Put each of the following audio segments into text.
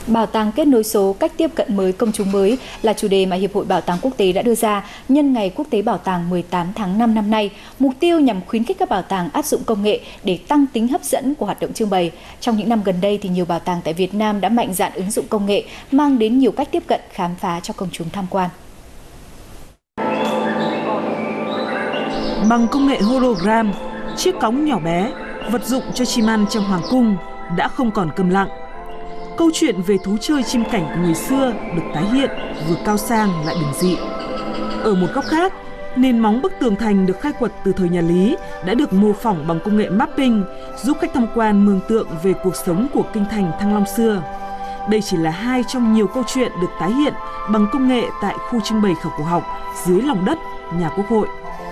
Bảo tàng kết nối số, cách tiếp cận mới, công chúng mới là chủ đề mà Hiệp hội Bảo tàng Quốc tế đã đưa ra nhân ngày Quốc tế Bảo tàng 18 tháng 5 năm nay, mục tiêu nhằm khuyến khích các bảo tàng áp dụng công nghệ để tăng tính hấp dẫn của hoạt động trưng bày. Trong những năm gần đây thì nhiều bảo tàng tại Việt Nam đã mạnh dạn ứng dụng công nghệ, mang đến nhiều cách tiếp cận, khám phá cho công chúng tham quan. Bằng công nghệ hologram, chiếc cóng nhỏ bé, vật dụng cho chim ăn trong hoàng cung đã không còn câm lặng. Câu chuyện về thú chơi chim cảnh của người xưa được tái hiện vừa cao sang lại bình dị. Ở một góc khác, nền móng bức tường thành được khai quật từ thời nhà Lý đã được mô phỏng bằng công nghệ mapping, giúp khách tham quan mường tượng về cuộc sống của kinh thành Thăng Long xưa. Đây chỉ là hai trong nhiều câu chuyện được tái hiện bằng công nghệ tại khu trưng bày khảo cổ học dưới lòng đất nhà Quốc hội.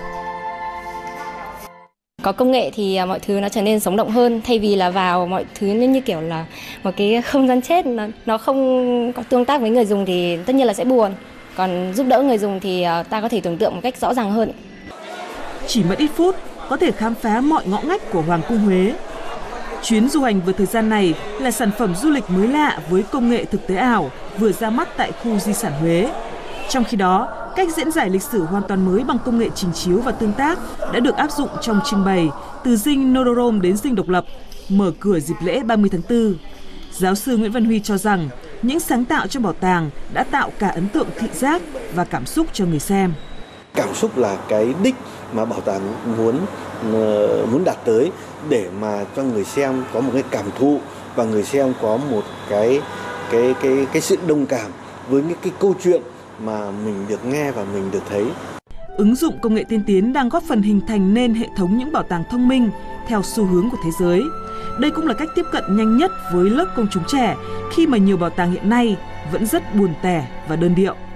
Có công nghệ thì mọi thứ nó trở nên sống động hơn, thay vì là vào mọi thứ như kiểu là một cái không gian chết, nó không có tương tác với người dùng thì tất nhiên là sẽ buồn. Còn giúp đỡ người dùng thì ta có thể tưởng tượng một cách rõ ràng hơn. Chỉ mất ít phút có thể khám phá mọi ngõ ngách của Hoàng cung Huế. Chuyến du hành vượt thời gian này là sản phẩm du lịch mới lạ với công nghệ thực tế ảo vừa ra mắt tại khu di sản Huế. Trong khi đó, cách diễn giải lịch sử hoàn toàn mới bằng công nghệ trình chiếu và tương tác đã được áp dụng trong trưng bày từ dinh Norodom đến dinh Độc Lập, mở cửa dịp lễ 30 tháng 4. Giáo sư Nguyễn Văn Huy cho rằng những sáng tạo trong bảo tàng đã tạo cả ấn tượng thị giác và cảm xúc cho người xem. Cảm xúc là cái đích mà bảo tàng muốn đạt tới để mà cho người xem có một cái cảm thụ và người xem có một cái sự đồng cảm với những cái câu chuyện mà mình được nghe và mình được thấy. Ứng dụng công nghệ tiên tiến đang góp phần hình thành nên hệ thống những bảo tàng thông minh theo xu hướng của thế giới. Đây cũng là cách tiếp cận nhanh nhất với lớp công chúng trẻ khi mà nhiều bảo tàng hiện nay vẫn rất buồn tẻ và đơn điệu.